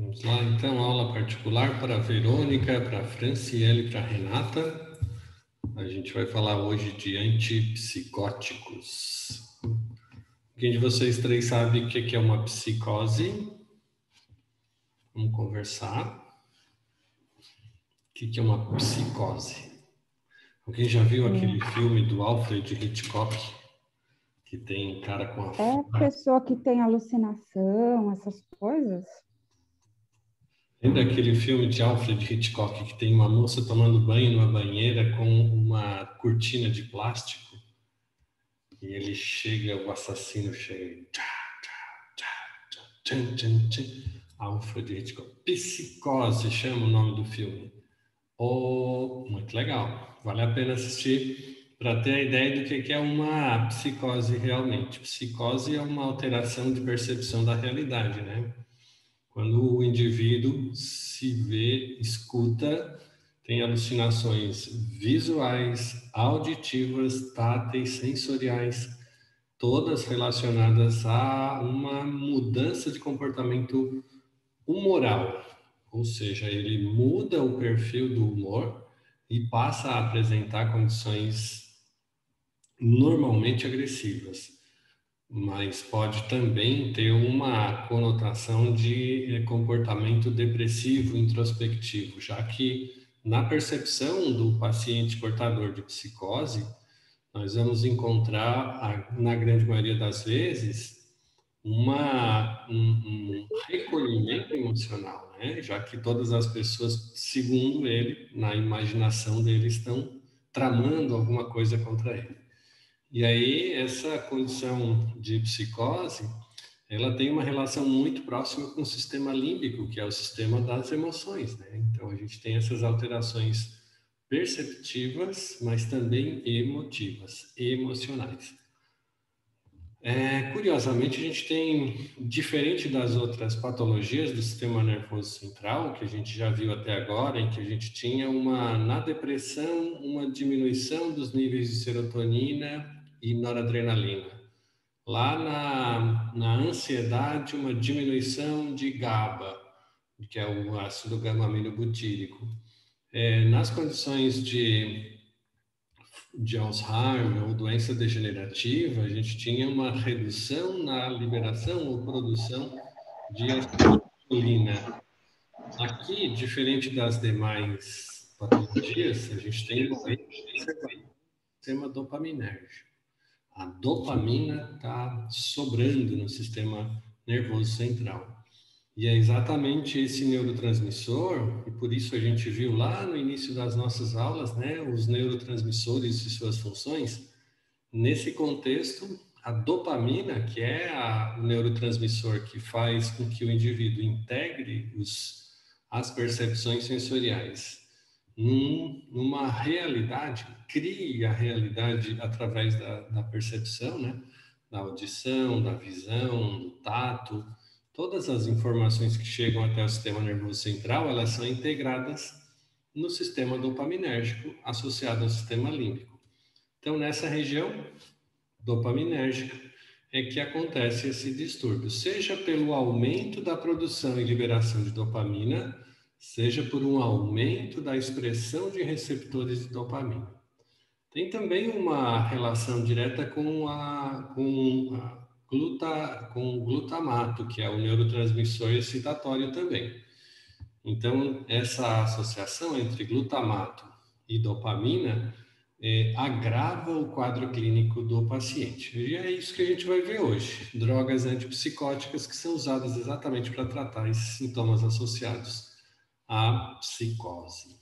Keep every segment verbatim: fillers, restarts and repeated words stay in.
Vamos lá, então, aula particular para a Verônica, para a Franciele e para a Renata. A gente vai falar hoje de antipsicóticos. Quem de vocês três sabe o que é uma psicose? Vamos conversar. O que é uma psicose? Alguém já viu aquele hum. filme do Alfred Hitchcock? Que tem cara com a... É pessoa que tem alucinação, essas coisas? Lembra aquele filme de Alfred Hitchcock que tem uma moça tomando banho numa banheira com uma cortina de plástico? E ele chega, o assassino chega... Alfred Hitchcock. Psicose chama o nome do filme. Oh, muito legal. Vale a pena assistir para ter a ideia do que é uma psicose realmente. Psicose é uma alteração de percepção da realidade, né? Quando o indivíduo se vê, escuta, tem alucinações visuais, auditivas, táteis, sensoriais, todas relacionadas a uma mudança de comportamento humoral. Ou seja, ele muda o perfil do humor e passa a apresentar condições normalmente agressivas. Mas pode também ter uma conotação de comportamento depressivo, introspectivo, já que na percepção do paciente portador de psicose, nós vamos encontrar, na grande maioria das vezes, uma, um, um recolhimento emocional, né? Já que todas as pessoas, segundo ele, na imaginação dele, estão tramando alguma coisa contra ele. E aí, essa condição de psicose, ela tem uma relação muito próxima com o sistema límbico, que é o sistema das emoções, né? Então, a gente tem essas alterações perceptivas, mas também emotivas, emocionais. É, curiosamente, a gente tem, diferente das outras patologias do sistema nervoso central, que a gente já viu até agora, em que a gente tinha uma, na depressão, uma diminuição dos níveis de serotonina e noradrenalina. Lá na, na ansiedade, uma diminuição de GABA, que é o ácido gama-aminobutírico. É, nas condições de, de Alzheimer ou doença degenerativa, a gente tinha uma redução na liberação ou produção de acetilcolina. Aqui, diferente das demais patologias, a gente tem um sistema dopaminérgico. A dopamina está sobrando no sistema nervoso central. E é exatamente esse neurotransmissor, e por isso a gente viu lá no início das nossas aulas, né, os neurotransmissores e suas funções. Nesse contexto, a dopamina, que é a, o neurotransmissor que faz com que o indivíduo integre os, as percepções sensoriais num, numa realidade, crie a realidade através da, da percepção, né? Da audição, da visão, do tato. Todas as informações que chegam até o sistema nervoso central, elas são integradas no sistema dopaminérgico associado ao sistema límbico. Então, nessa região dopaminérgica é que acontece esse distúrbio, seja pelo aumento da produção e liberação de dopamina, seja por um aumento da expressão de receptores de dopamina. Tem também uma relação direta com, a, com, a gluta, com o glutamato, que é o neurotransmissor excitatório também. Então, essa associação entre glutamato e dopamina é, agrava o quadro clínico do paciente. E é isso que a gente vai ver hoje. Drogas antipsicóticas que são usadas exatamente para tratar esses sintomas associados à psicose.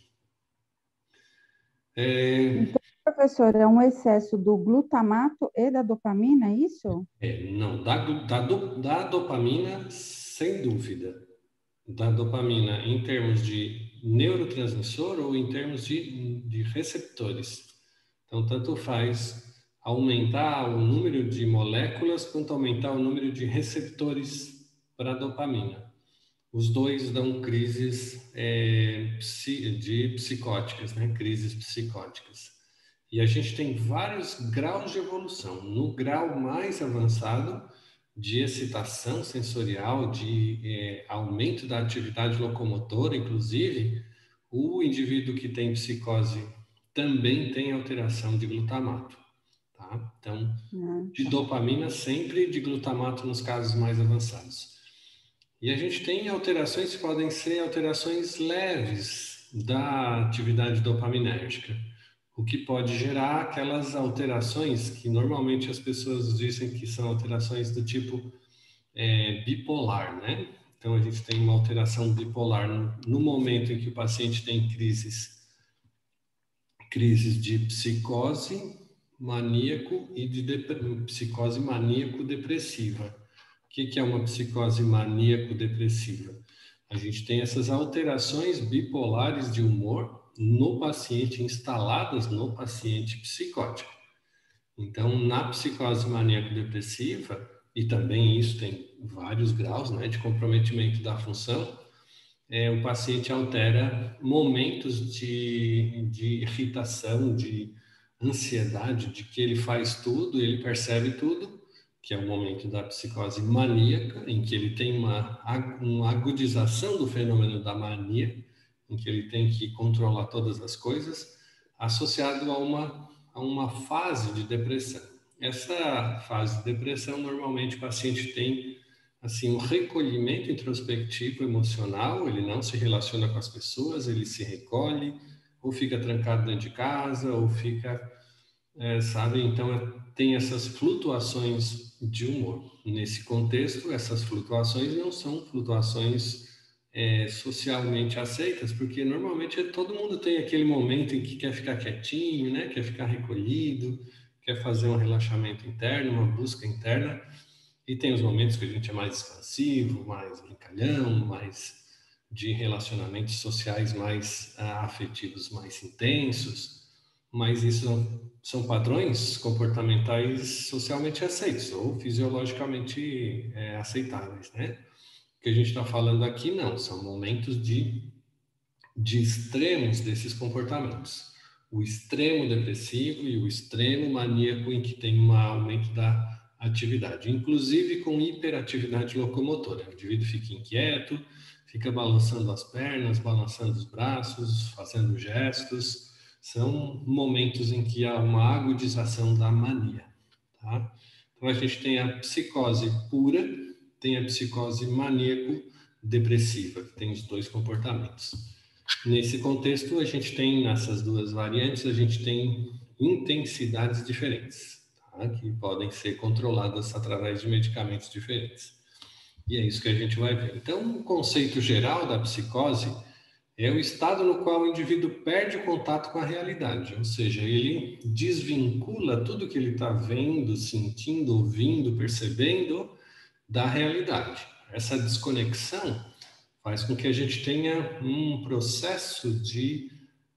É... Então, professor, é um excesso do glutamato e da dopamina, é isso? É, não, da, da, da dopamina, sem dúvida. Da dopamina em termos de neurotransmissor ou em termos de, de receptores. Então, tanto faz aumentar o número de moléculas quanto aumentar o número de receptores para a dopamina. Os dois dão crises é, de psicóticas, né? Crises psicóticas. E a gente tem vários graus de evolução. No grau mais avançado, de excitação sensorial, de é, aumento da atividade locomotora, inclusive, o indivíduo que tem psicose também tem alteração de glutamato, tá? Então, de dopamina sempre, de glutamato nos casos mais avançados. E a gente tem alterações que podem ser alterações leves da atividade dopaminérgica, o que pode gerar aquelas alterações que normalmente as pessoas dizem que são alterações do tipo é, bipolar, né? Então, a gente tem uma alteração bipolar no, no momento em que o paciente tem crises, crises de psicose maníaco e de psicose maníaco-depressiva. O que, que é uma psicose maníaco-depressiva? A gente tem essas alterações bipolares de humor no paciente, instaladas no paciente psicótico. Então, na psicose maníaco-depressiva, e também isso tem vários graus, né, de comprometimento da função, é, o paciente altera momentos de, de irritação, de ansiedade, de que ele faz tudo, ele percebe tudo, que é o momento da psicose maníaca, em que ele tem uma, uma agudização do fenômeno da mania, em que ele tem que controlar todas as coisas, associado a uma, a uma fase de depressão. Essa fase de depressão, normalmente o paciente tem assim um recolhimento introspectivo emocional, ele não se relaciona com as pessoas, ele se recolhe, ou fica trancado dentro de casa, ou fica, é, sabe, então tem essas flutuações de humor. Nesse contexto, essas flutuações não são flutuações é, socialmente aceitas, porque normalmente todo mundo tem aquele momento em que quer ficar quietinho, né? Quer ficar recolhido, quer fazer um relaxamento interno, uma busca interna, e tem os momentos que a gente é mais expansivo, mais brincalhão, mais de relacionamentos sociais mais ah, afetivos, mais intensos, mas isso são, são padrões comportamentais socialmente aceitos ou fisiologicamente é, aceitáveis, né? O que a gente está falando aqui não, são momentos de, de extremos desses comportamentos. O extremo depressivo e o extremo maníaco em que tem um aumento da atividade, inclusive com hiperatividade locomotora. O indivíduo fica inquieto, fica balançando as pernas, balançando os braços, fazendo gestos. São momentos em que há uma agudização da mania, tá? Então, a gente tem a psicose pura, tem a psicose maníaco-depressiva, que tem os dois comportamentos. Nesse contexto, a gente tem, nessas duas variantes, a gente tem intensidades diferentes, tá? Que podem ser controladas através de medicamentos diferentes. E é isso que a gente vai ver. Então, o conceito geral da psicose é o estado no qual o indivíduo perde o contato com a realidade, ou seja, ele desvincula tudo que ele está vendo, sentindo, ouvindo, percebendo da realidade. Essa desconexão faz com que a gente tenha um processo de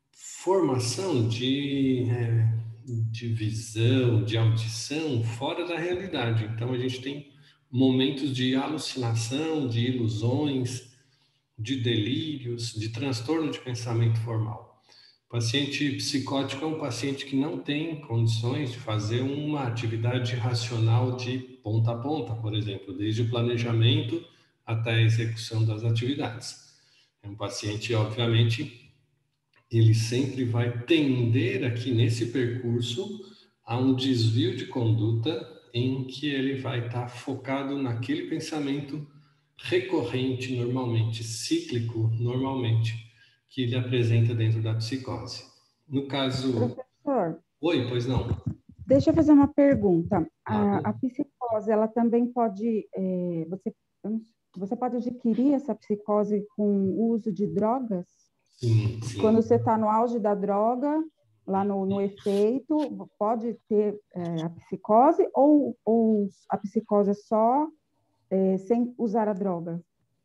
formação de, é, de visão, de audição fora da realidade. Então, a gente tem momentos de alucinação, de ilusões, de delírios, de transtorno de pensamento formal. O paciente psicótico é um paciente que não tem condições de fazer uma atividade racional de ponta a ponta, por exemplo, desde o planejamento até a execução das atividades. É um paciente, obviamente, ele sempre vai tender aqui nesse percurso a um desvio de conduta em que ele vai estar focado naquele pensamento recorrente, normalmente, cíclico, normalmente, que ele apresenta dentro da psicose. No caso... Professor. Oi, pois não. Deixa eu fazer uma pergunta. A, a psicose, ela também pode... É, você, você pode adquirir essa psicose com o uso de drogas? Sim, sim. Quando você está no auge da droga, lá no, no efeito, pode ter é, a psicose ou, ou a psicose é só é, sem usar a droga?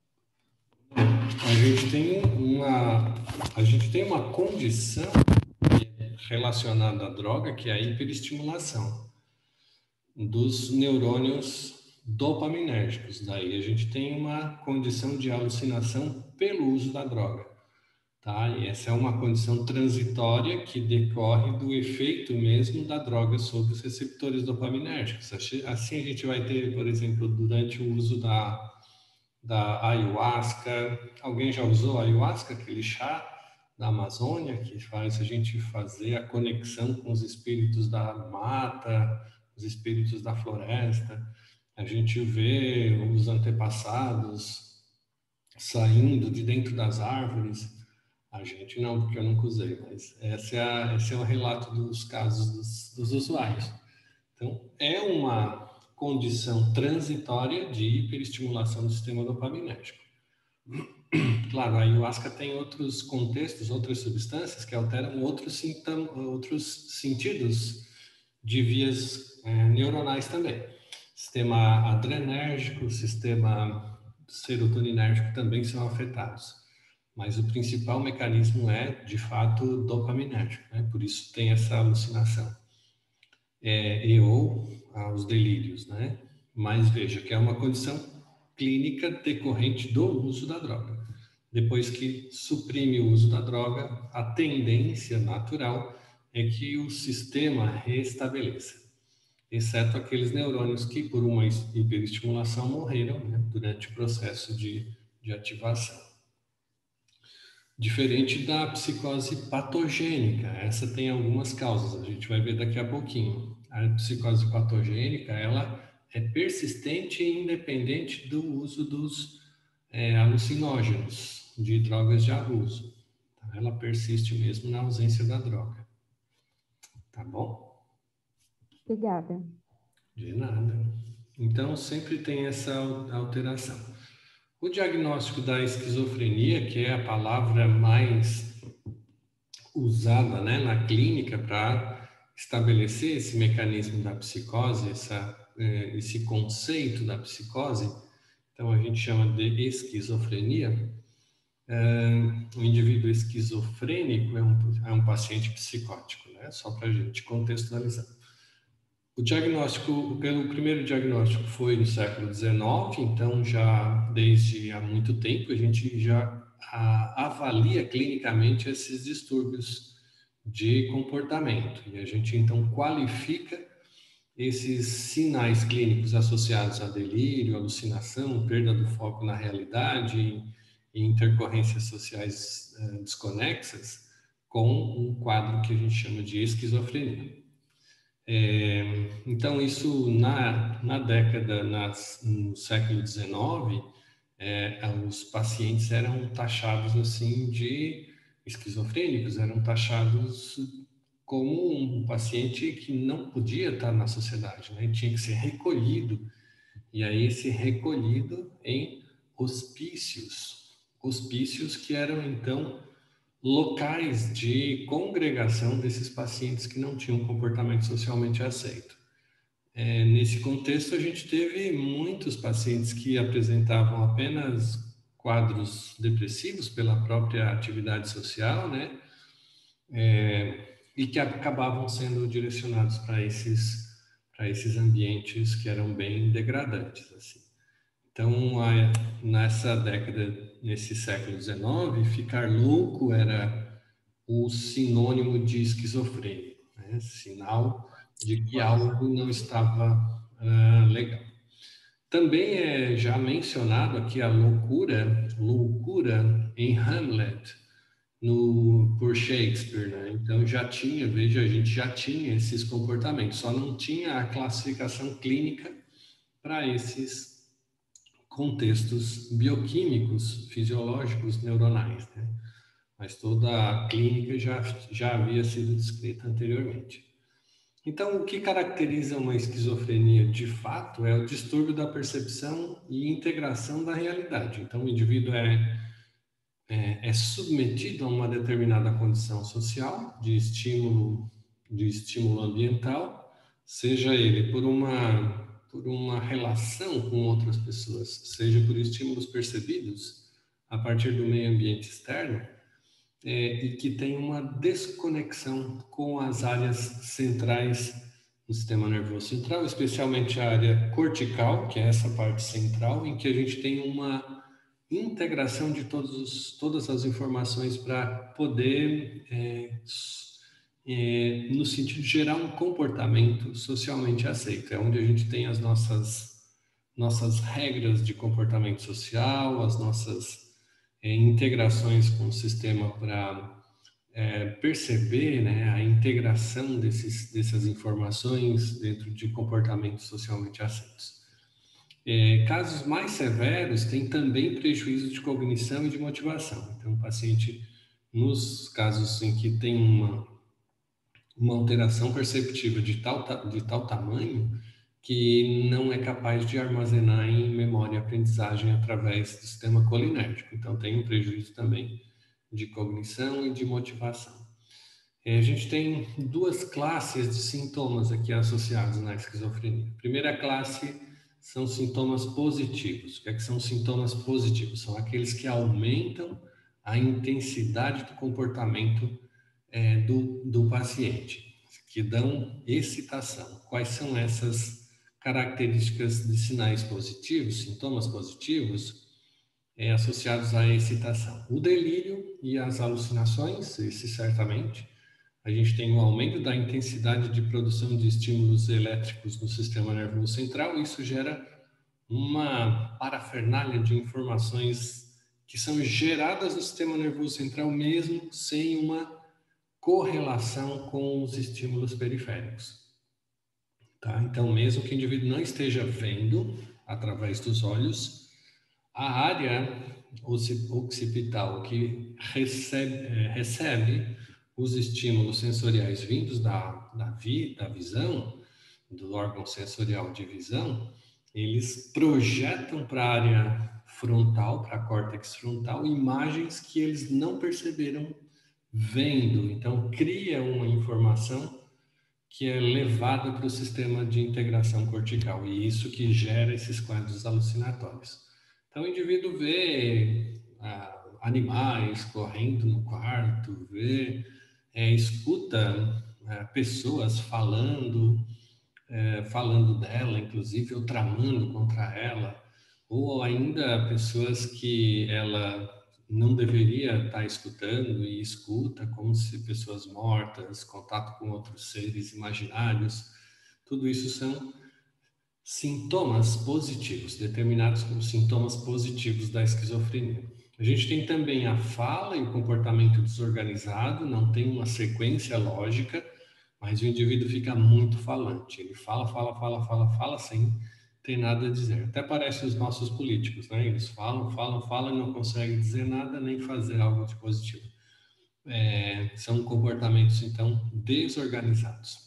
A gente tem uma, a gente tem uma condição relacionada à droga, que é a hiperestimulação dos neurônios dopaminérgicos. Daí a gente tem uma condição de alucinação pelo uso da droga. tá? E essa é uma condição transitória que decorre do efeito mesmo da droga sobre os receptores dopaminérgicos. Assim a gente vai ter, por exemplo, durante o uso da, da ayahuasca. Alguém já usou a ayahuasca, aquele chá da Amazônia que faz a gente fazer a conexão com os espíritos da mata, os espíritos da floresta. A gente vê os antepassados saindo de dentro das árvores. A gente não, porque eu nunca usei, mas essa é a, esse é o relato dos casos dos, dos usuários. Então, é uma condição transitória de hiperestimulação do sistema dopaminérgico. Claro, a ayahuasca tem outros contextos, outras substâncias que alteram outros, sintomas, outros sentidos de vias é, neuronais também. Sistema adrenérgico, sistema serotoninérgico também são afetados. Mas o principal mecanismo é, de fato, dopaminérgico, né? Por isso tem essa alucinação. É, e ou ah, os delírios, né? Mas veja que é uma condição clínica decorrente do uso da droga. Depois que suprime o uso da droga, a tendência natural é que o sistema restabeleça, exceto aqueles neurônios que, por uma hiperestimulação, morreram, né, durante o processo de, de ativação. Diferente da psicose patogênica, essa tem algumas causas, a gente vai ver daqui a pouquinho. A psicose patogênica, ela é persistente e independente do uso dos é, alucinógenos, de drogas de abuso. Ela persiste mesmo na ausência da droga. Tá bom? Obrigada. De nada. Então, sempre tem essa alteração. O diagnóstico da esquizofrenia, que é a palavra mais usada, né, na clínica para estabelecer esse mecanismo da psicose, essa, esse conceito da psicose, então a gente chama de esquizofrenia. O indivíduo esquizofrênico é um, é um paciente psicótico, né, só para a gente contextualizar. O diagnóstico, pelo primeiro diagnóstico foi no século dezenove, então já desde há muito tempo a gente já a, avalia clinicamente esses distúrbios de comportamento. E a gente então qualifica esses sinais clínicos associados a delírio, alucinação, perda do foco na realidade e intercorrências sociais uh, desconexas com um quadro que a gente chama de esquizofrenia. É, então, isso na, na década, nas, no século dezenove, é, os pacientes eram taxados assim de esquizofrênicos, eram taxados como um paciente que não podia estar na sociedade, né? Tinha que ser recolhido, e aí esse recolhido em hospícios, hospícios que eram então locais de congregação desses pacientes que não tinham um comportamento socialmente aceito. É, nesse contexto, a gente teve muitos pacientes que apresentavam apenas quadros depressivos pela própria atividade social, né? É, e que acabavam sendo direcionados para esses, para esses ambientes que eram bem degradantes, assim. Então, a, nessa década, nesse século dezenove, ficar louco era o sinônimo de esquizofrênico, né? Sinal de que algo não estava uh, legal. Também é já mencionado aqui a loucura, loucura em Hamlet, no, por Shakespeare, né? Então já tinha, veja, a gente já tinha esses comportamentos, só não tinha a classificação clínica para esses contextos bioquímicos, fisiológicos, neuronais, né? Mas toda a clínica já, já havia sido descrita anteriormente. Então, o que caracteriza uma esquizofrenia de fato é o distúrbio da percepção e integração da realidade. Então, o indivíduo é, é, é submetido a uma determinada condição social de estímulo, de estímulo ambiental, seja ele por uma por uma relação com outras pessoas, seja por estímulos percebidos a partir do meio ambiente externo, é, e que tem uma desconexão com as áreas centrais do sistema nervoso central, especialmente a área cortical, que é essa parte central, em que a gente tem uma integração de todos os, todas as informações para poder, é, é, no sentido de gerar um comportamento socialmente aceito. É onde a gente tem as nossas, nossas regras de comportamento social, as nossas é, integrações com o sistema para é, perceber, né, a integração desses, dessas informações dentro de comportamentos socialmente aceitos. É, casos mais severos têm também prejuízo de cognição e de motivação. Então, o paciente, nos casos em que tem uma, uma alteração perceptiva de tal, de tal tamanho que não é capaz de armazenar em memória e aprendizagem através do sistema colinérgico. Então, tem um prejuízo também de cognição e de motivação. É, a gente tem duas classes de sintomas aqui associados na esquizofrenia. A primeira classe são sintomas positivos. O que é que são sintomas positivos? São aqueles que aumentam a intensidade do comportamento é, do, do paciente, que dão excitação. Quais são essas características de sinais positivos, sintomas positivos, é, associados à excitação? O delírio e as alucinações, esse certamente. A gente tem um aumento da intensidade de produção de estímulos elétricos no sistema nervoso central, e isso gera uma parafernália de informações que são geradas no sistema nervoso central mesmo sem uma correlação com os estímulos periféricos. Tá? Então, mesmo que o indivíduo não esteja vendo através dos olhos, a área occipital que recebe, é, recebe os estímulos sensoriais vindos da, da, vi, da visão, do órgão sensorial de visão, eles projetam para a área frontal, para a córtex frontal, imagens que eles não perceberam vendo. Então, cria uma informação que é levada para o sistema de integração cortical, e isso que gera esses quadros alucinatórios. Então, o indivíduo vê ah, animais correndo no quarto, vê, é, escuta é, pessoas falando, é, falando dela, inclusive, ou tramando contra ela, ou ainda pessoas que ela não deveria estar escutando e escuta, como se pessoas mortas, contato com outros seres imaginários. Tudo isso são sintomas positivos, determinados como sintomas positivos da esquizofrenia. A gente tem também a fala e o comportamento desorganizado, não tem uma sequência lógica, mas o indivíduo fica muito falante. Ele fala, fala, fala, fala, fala sem ter nada a dizer. Até parece os nossos políticos, né? Eles falam, falam, falam e não conseguem dizer nada nem fazer algo de positivo. É, são comportamentos, então, desorganizados.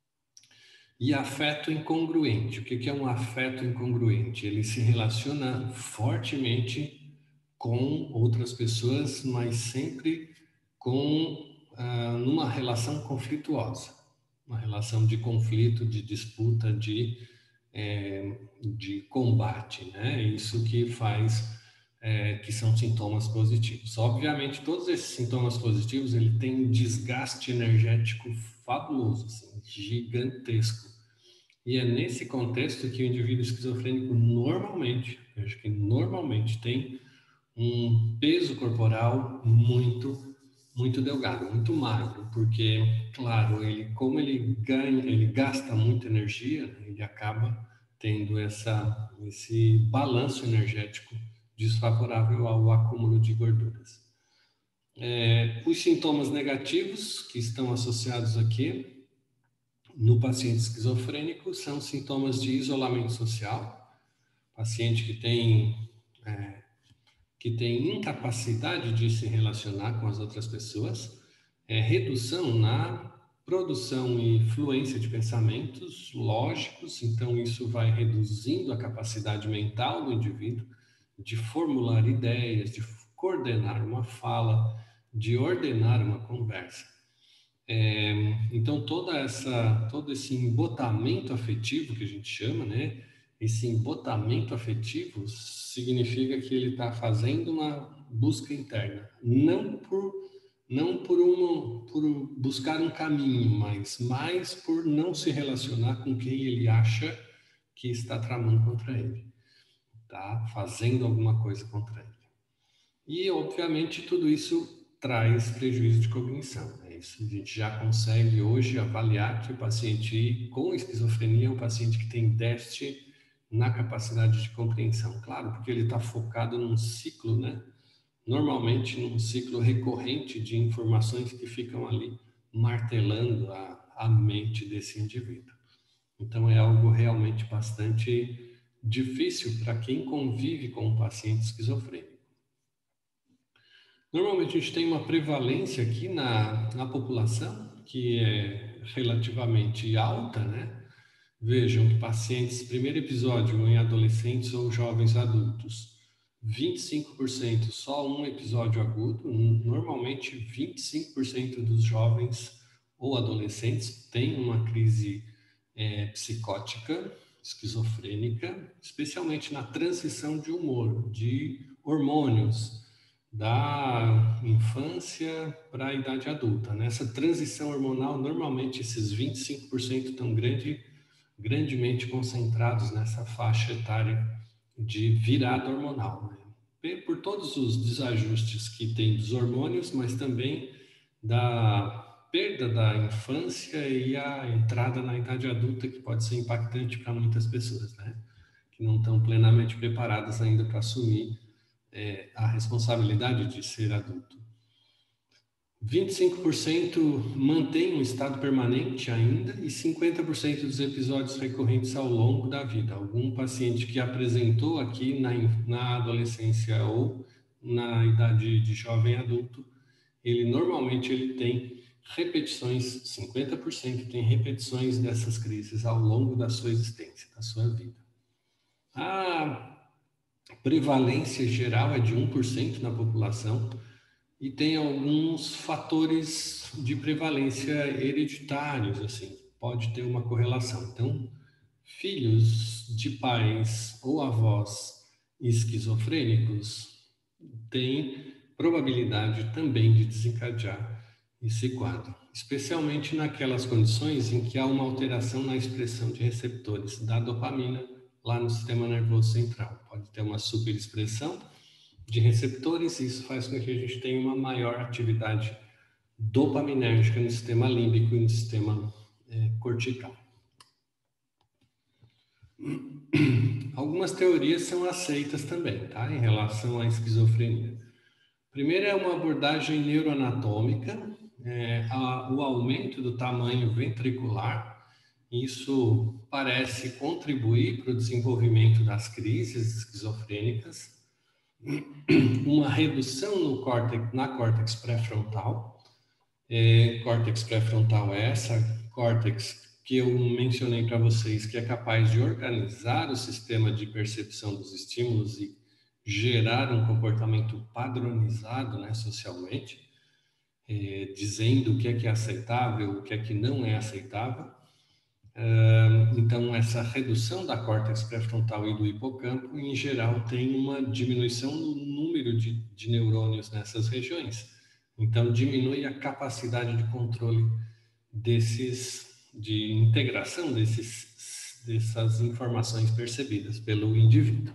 E afeto incongruente. O que é um afeto incongruente? Ele se relaciona fortemente com outras pessoas, mas sempre com ah, numa relação conflituosa, uma relação de conflito, de disputa, de, é, de combate, né? Isso que faz, é, que são sintomas positivos. Obviamente, todos esses sintomas positivos, ele tem um desgaste energético fabuloso, assim, gigantesco. E é nesse contexto que o indivíduo esquizofrênico normalmente, eu acho que normalmente tem um peso corporal muito, muito delgado, muito magro, porque, claro, ele, como ele ganha, ele gasta muita energia, ele acaba tendo essa, esse balanço energético desfavorável ao acúmulo de gorduras. É, os sintomas negativos que estão associados aqui no paciente esquizofrênico são sintomas de isolamento social, paciente que tem, é, que tem incapacidade de se relacionar com as outras pessoas, é, redução na produção e fluência de pensamentos lógicos, então isso vai reduzindo a capacidade mental do indivíduo de formular ideias, de coordenar uma fala, de ordenar uma conversa. É, então toda essa, todo esse embotamento afetivo que a gente chama, né? Esse embotamento afetivo significa que ele está fazendo uma busca interna, não por não por uma, por buscar um caminho, mas mais por não se relacionar com quem ele acha que está tramando contra ele, tá? Fazendo alguma coisa contra ele. E, obviamente, tudo isso traz prejuízo de cognição. Né? Isso a gente já consegue hoje avaliar que o paciente com esquizofrenia é um paciente que tem déficit na capacidade de compreensão. Claro, porque ele está focado num ciclo, né? Normalmente num ciclo recorrente de informações que ficam ali martelando a, a mente desse indivíduo. Então, é algo realmente bastante difícil para quem convive com um paciente esquizofrênico. Normalmente, a gente tem uma prevalência aqui na, na população, que é relativamente alta, né? Vejam que pacientes, primeiro episódio em adolescentes ou jovens adultos, vinte e cinco por cento só um episódio agudo. Normalmente, vinte e cinco por cento dos jovens ou adolescentes têm uma crise é, psicótica, esquizofrênica, especialmente na transição de humor, de hormônios, da infância para a idade adulta. Nessa transição hormonal, normalmente esses vinte e cinco por cento estão grande, grandemente concentrados nessa faixa etária de virada hormonal, né? Por todos os desajustes que tem dos hormônios, mas também da perda da infância e a entrada na idade adulta, que pode ser impactante para muitas pessoas, né? Que não estão plenamente preparadas ainda para assumir é, a responsabilidade de ser adulto. vinte e cinco por cento mantém um estado permanente ainda e cinquenta por cento dos episódios recorrentes ao longo da vida. Algum paciente que apresentou aqui na, na adolescência ou na idade de jovem adulto, ele normalmente ele tem repetições, cinquenta por cento tem repetições dessas crises ao longo da sua existência, da sua vida. A prevalência geral é de um por cento na população e tem alguns fatores de prevalência hereditários, assim, pode ter uma correlação. Então, filhos de pais ou avós esquizofrênicos têm probabilidade também de desencadear esse quadro, especialmente naquelas condições em que há uma alteração na expressão de receptores da dopamina lá no sistema nervoso central. Pode ter uma superexpressão de receptores, e isso faz com que a gente tenha uma maior atividade dopaminérgica no sistema límbico e no sistema é, cortical. Algumas teorias são aceitas também, tá, em relação à esquizofrenia. Primeiro é uma abordagem neuroanatômica, é, a, o aumento do tamanho ventricular. Isso parece contribuir para o desenvolvimento das crises esquizofrênicas. Uma redução no córtex, na córtex pré-frontal. É, córtex pré-frontal é essa córtex que eu mencionei para vocês, que é capaz de organizar o sistema de percepção dos estímulos e gerar um comportamento padronizado, né, socialmente, é, dizendo o que é que é aceitável, o que é que não é aceitável. Então, essa redução da córtex pré-frontal e do hipocampo, em geral, tem uma diminuição no número de, de neurônios nessas regiões. Então, diminui a capacidade de controle desses, de integração desses, dessas informações percebidas pelo indivíduo.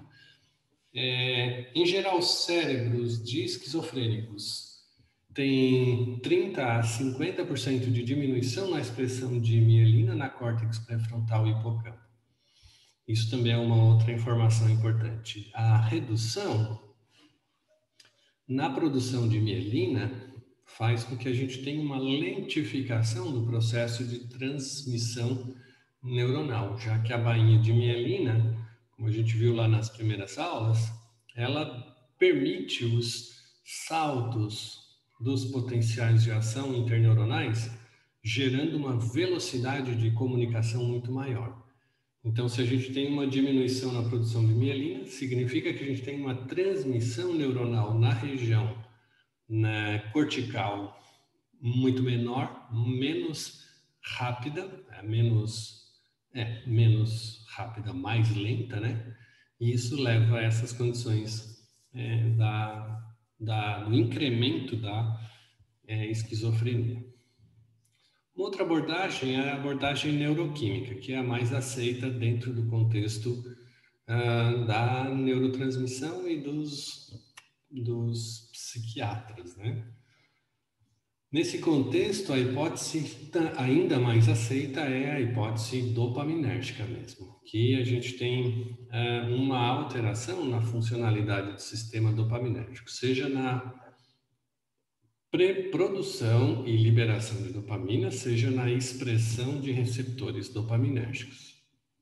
É, em geral, os cérebros de esquizofrênicos tem trinta a cinquenta por cento de diminuição na expressão de mielina na córtex pré-frontal e hipocampo. Isso também é uma outra informação importante. A redução na produção de mielina faz com que a gente tenha uma lentificação do processo de transmissão neuronal, já que a bainha de mielina, como a gente viu lá nas primeiras aulas, ela permite os saltos dos potenciais de ação interneuronais, gerando uma velocidade de comunicação muito maior. Então, se a gente tem uma diminuição na produção de mielina, significa que a gente tem uma transmissão neuronal na região na cortical muito menor, menos rápida, é, menos, é, menos rápida, mais lenta, né? E isso leva a essas condições é, da Da, do incremento da é, esquizofrenia. Uma outra abordagem é a abordagem neuroquímica, que é a mais aceita dentro do contexto ah, da neurotransmissão e dos dos psiquiatras, né? Nesse contexto, a hipótese ainda mais aceita é a hipótese dopaminérgica mesmo, que a gente tem é, uma alteração na funcionalidade do sistema dopaminérgico, seja na pré-produção e liberação de dopamina, seja na expressão de receptores dopaminérgicos.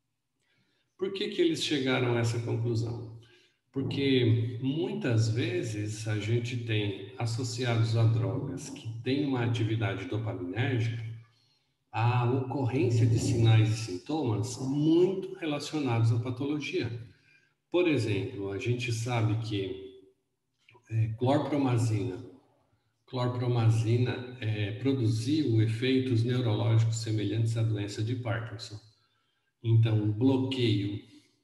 Por que que eles chegaram a essa conclusão? Porque muitas vezes a gente tem associados a drogas que têm uma atividade dopaminérgica a ocorrência de sinais e sintomas muito relacionados à patologia. Por exemplo, a gente sabe que é, clorpromazina, clorpromazina é, produziu efeitos neurológicos semelhantes à doença de Parkinson. Então, o bloqueio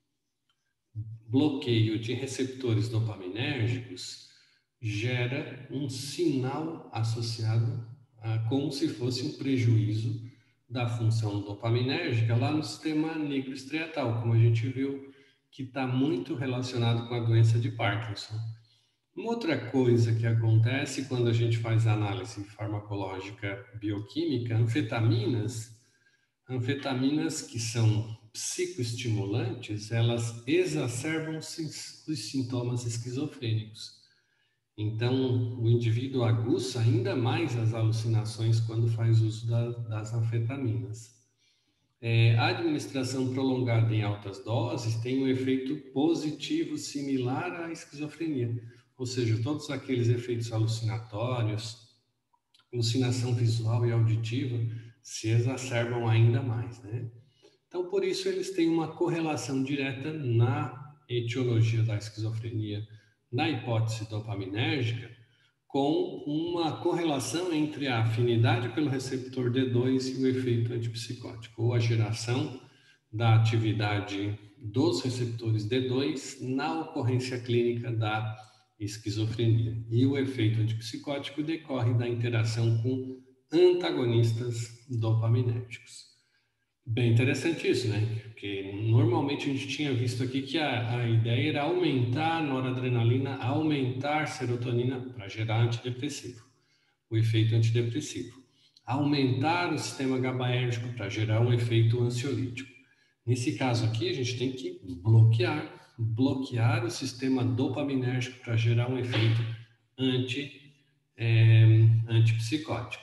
bloqueio de receptores dopaminérgicos gera um sinal associado a, como se fosse um prejuízo da função dopaminérgica lá no sistema nigrostriatal, como a gente viu que está muito relacionado com a doença de Parkinson. Uma outra coisa que acontece quando a gente faz análise farmacológica bioquímica, anfetaminas, anfetaminas que são psicoestimulantes, elas exacerbam os sintomas esquizofrênicos. Então, o indivíduo aguça ainda mais as alucinações quando faz uso da, das anfetaminas. É, a administração prolongada em altas doses tem um efeito positivo similar à esquizofrenia, ou seja, todos aqueles efeitos alucinatórios, alucinação visual e auditiva, se exacerbam ainda mais, né? Então, por isso, eles têm uma correlação direta na etiologia da esquizofrenia, na hipótese dopaminérgica, com uma correlação entre a afinidade pelo receptor D dois e o efeito antipsicótico, ou a geração da atividade dos receptores D dois na ocorrência clínica da esquizofrenia. E o efeito antipsicótico decorre da interação com antagonistas dopaminérgicos. Bem interessante isso, né? Porque normalmente a gente tinha visto aqui que a, a ideia era aumentar a noradrenalina, aumentar a serotonina para gerar antidepressivo, o efeito antidepressivo. Aumentar o sistema GABAérgico para gerar um efeito ansiolítico. Nesse caso aqui, a gente tem que bloquear, bloquear o sistema dopaminérgico para gerar um efeito anti, é, antipsicótico.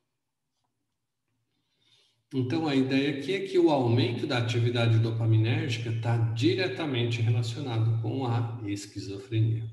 Então, a ideia aqui é que o aumento da atividade dopaminérgica está diretamente relacionado com a esquizofrenia.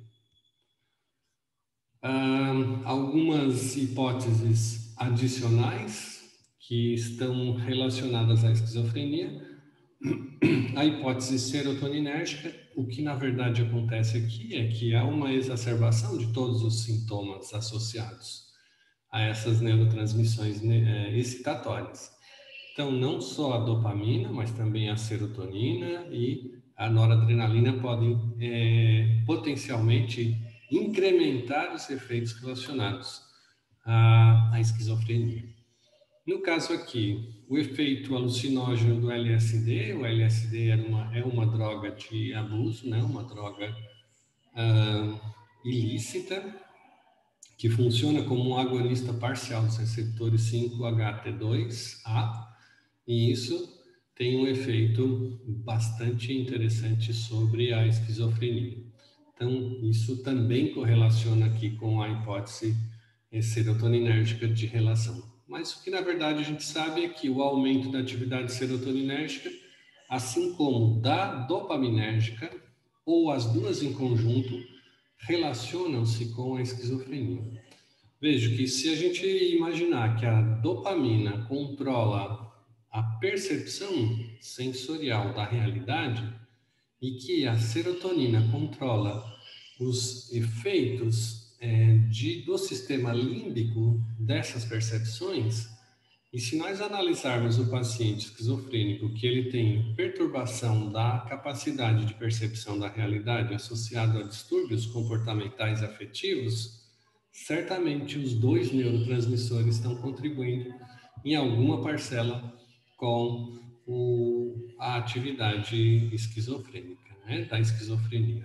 Ah, algumas hipóteses adicionais que estão relacionadas à esquizofrenia. A hipótese serotoninérgica, o que na verdade acontece aqui é que há uma exacerbação de todos os sintomas associados a essas neurotransmissões excitatórias. Então, não só a dopamina, mas também a serotonina e a noradrenalina podem é, potencialmente incrementar os efeitos relacionados à, à esquizofrenia. No caso aqui, o efeito alucinógeno do L S D, o L S D é uma, é uma droga de abuso, né? Uma droga ah, ilícita, que funciona como um agonista parcial dos receptores cinco H T dois A, e isso tem um efeito bastante interessante sobre a esquizofrenia. Então, isso também correlaciona aqui com a hipótese serotoninérgica de relação. Mas o que, na verdade, a gente sabe é que o aumento da atividade serotoninérgica, assim como da dopaminérgica, ou as duas em conjunto, relacionam-se com a esquizofrenia. Veja que se a gente imaginar que a dopamina controla a percepção sensorial da realidade e que a serotonina controla os efeitos é, de, do sistema límbico dessas percepções, e se nós analisarmos o paciente esquizofrênico que ele tem perturbação da capacidade de percepção da realidade associado a distúrbios comportamentais afetivos, certamente os dois neurotransmissores estão contribuindo em alguma parcela com o, a atividade esquizofrênica, né, da esquizofrenia.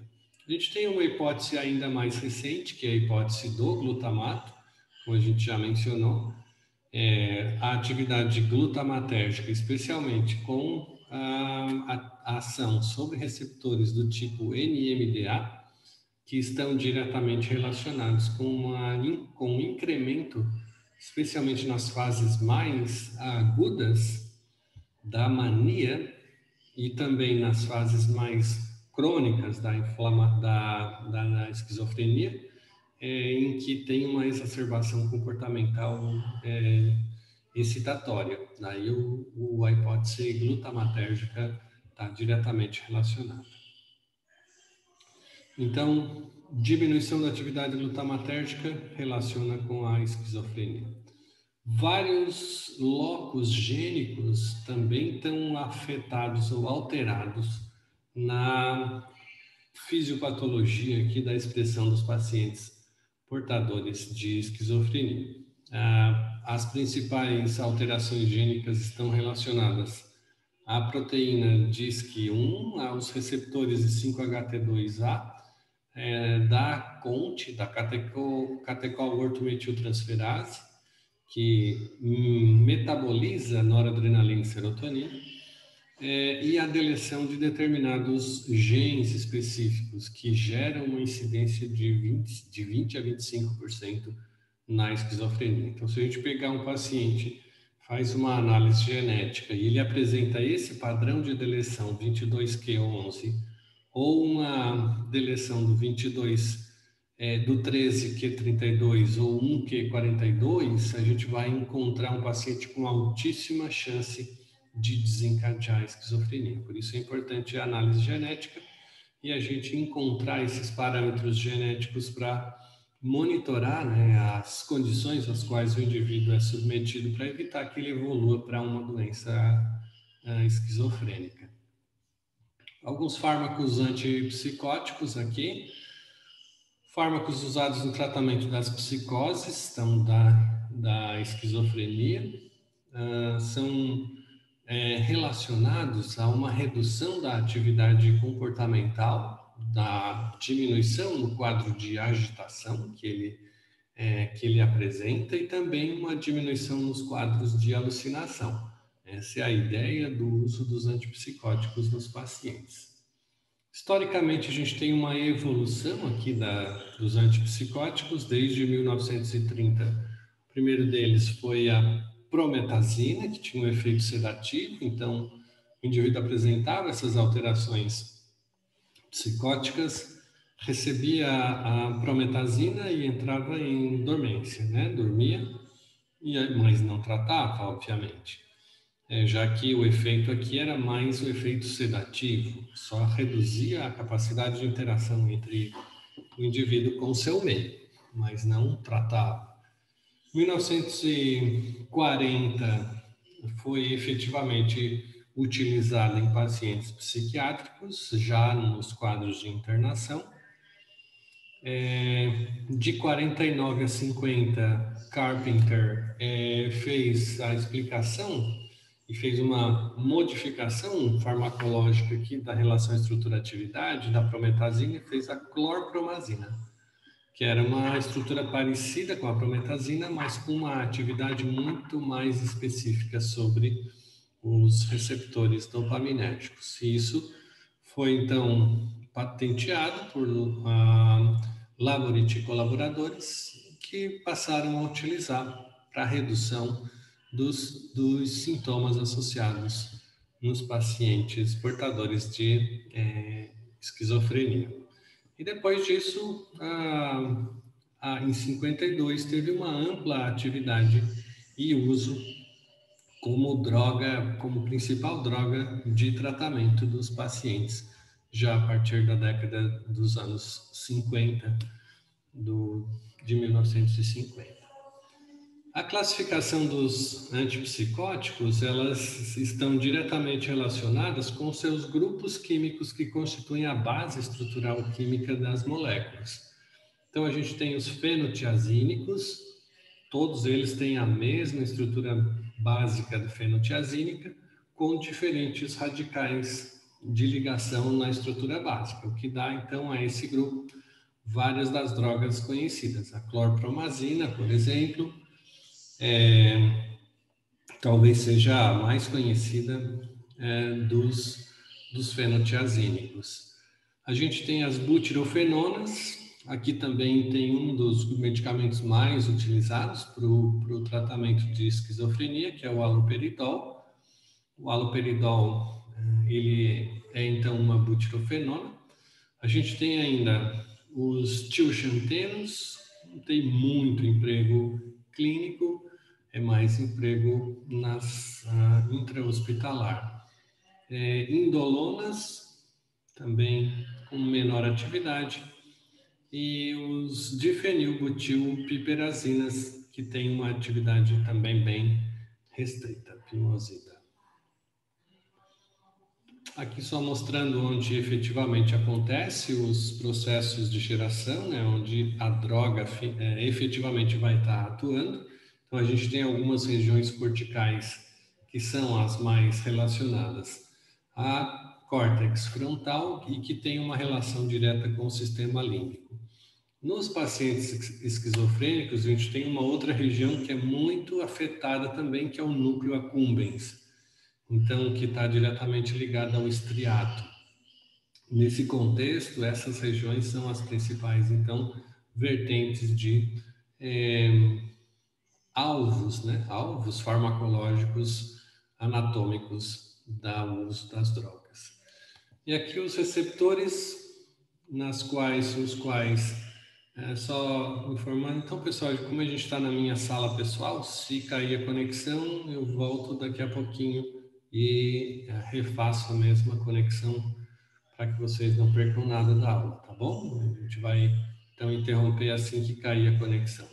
A gente tem uma hipótese ainda mais recente, que é a hipótese do glutamato, como a gente já mencionou, é, a atividade glutamatérgica, especialmente com a, a, a ação sobre receptores do tipo N M D A, que estão diretamente relacionados com, uma, com um incremento, especialmente nas fases mais agudas da mania e também nas fases mais crônicas da, inflama, da, da esquizofrenia, é, em que tem uma exacerbação comportamental é, excitatória. Daí o, o, a hipótese glutamatérgica está diretamente relacionada. Então, diminuição da atividade glutamatérgica relaciona com a esquizofrenia. Vários locos gênicos também estão afetados ou alterados na fisiopatologia aqui da expressão dos pacientes portadores de esquizofrenia. Ah, as principais alterações gênicas estão relacionadas à proteína D I S C um, aos receptores de cinco H T dois A, é, da C O N T, da catecol-ortometiltransferase, que hum, metaboliza noradrenalina e serotonina, é, e a deleção de determinados genes específicos que geram uma incidência de vinte, de vinte a vinte e cinco por cento na esquizofrenia. Então, se a gente pegar um paciente, faz uma análise genética e ele apresenta esse padrão de deleção vinte e dois q onze ou uma deleção do vinte e dois, é, do treze q trinta e dois ou um q quarenta e dois, a gente vai encontrar um paciente com altíssima chance de desencadear a esquizofrenia. Por isso é importante a análise genética e a gente encontrar esses parâmetros genéticos para monitorar, né, as condições às quais o indivíduo é submetido para evitar que ele evolua para uma doença uh, esquizofrênica. Alguns fármacos antipsicóticos aqui, fármacos usados no tratamento das psicoses, então da, da esquizofrenia, uh, são é, relacionados a uma redução da atividade comportamental, da diminuição no quadro de agitação que ele, é, que ele apresenta e também uma diminuição nos quadros de alucinação. Essa é a ideia do uso dos antipsicóticos nos pacientes. Historicamente, a gente tem uma evolução aqui da, dos antipsicóticos desde mil novecentos e trinta. O primeiro deles foi a prometazina, que tinha um efeito sedativo, então o indivíduo apresentava essas alterações psicóticas, recebia a prometazina e entrava em dormência, né? Dormia, mas não tratava, obviamente. É, já que o efeito aqui era mais o efeito sedativo, só reduzia a capacidade de interação entre o indivíduo com o seu meio, mas não tratava. Em mil novecentos e quarenta foi efetivamente utilizada em pacientes psiquiátricos, já nos quadros de internação. É, de quarenta e nove a cinquenta, Carpenter é, fez a explicação e fez uma modificação farmacológica aqui da relação estrutura-atividade da prometazina e fez a clorpromazina, que era uma estrutura parecida com a prometazina, mas com uma atividade muito mais específica sobre os receptores dopaminérgicos. E isso foi, então, patenteado por uh, Laborit e colaboradores, que passaram a utilizar para a redução dos, dos sintomas associados nos pacientes portadores de é, esquizofrenia. E depois disso, ah, ah, em cinquenta e dois, teve uma ampla atividade e uso como droga, como principal droga de tratamento dos pacientes, já a partir da década dos anos cinquenta, do, de mil novecentos e cinquenta. A classificação dos antipsicóticos, elas estão diretamente relacionadas com seus grupos químicos que constituem a base estrutural química das moléculas. Então, a gente tem os fenotiazínicos, todos eles têm a mesma estrutura básica fenotiazínica, com diferentes radicais de ligação na estrutura básica, o que dá, então, a esse grupo várias das drogas conhecidas. A clorpromazina, por exemplo, é, talvez seja a mais conhecida é, dos, dos fenotiazínicos. A gente tem as butirofenonas, aqui também tem um dos medicamentos mais utilizados para o tratamento de esquizofrenia, que é o haloperidol. O haloperidol, ele é então uma butirofenona. A gente tem ainda os tioxantenos, não tem muito emprego clínico, é mais emprego nas uh, intra-hospitalar. É, indolonas, também com menor atividade, e os difenilbutilpiperazinas, que tem uma atividade também bem restrita, pimosida. Aqui só mostrando onde efetivamente acontece os processos de geração, né, onde a droga é, efetivamente vai estar atuando. Então, a gente tem algumas regiões corticais que são as mais relacionadas a córtex frontal e que tem uma relação direta com o sistema límbico. Nos pacientes esquizofrênicos, a gente tem uma outra região que é muito afetada também, que é o núcleo accumbens, então, que está diretamente ligada ao estriato. Nesse contexto, essas regiões são as principais, então, vertentes de é, alvos, né? Alvos farmacológicos anatômicos da uso das drogas. E aqui os receptores, nas quais, os quais, é, só informando, então, pessoal, como a gente está na minha sala pessoal, se cair a conexão, eu volto daqui a pouquinho e é, refaço a mesma conexão para que vocês não percam nada da aula, tá bom? A gente vai, então, interromper assim que cair a conexão.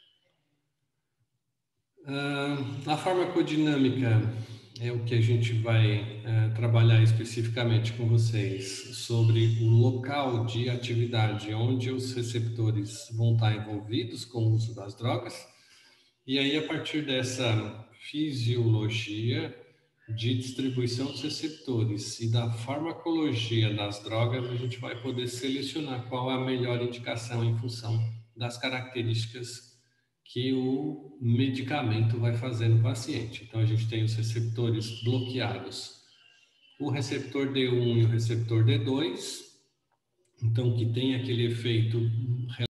Uh, a farmacodinâmica é o que a gente vai uh, trabalhar especificamente com vocês sobre o local de atividade onde os receptores vão estar envolvidos com o uso das drogas. E aí, a partir dessa fisiologia de distribuição dos receptores e da farmacologia das drogas, a gente vai poder selecionar qual é a melhor indicação em função das características que o medicamento vai fazer no paciente. Então, a gente tem os receptores bloqueados, o receptor D um e o receptor D dois, então, que tem aquele efeito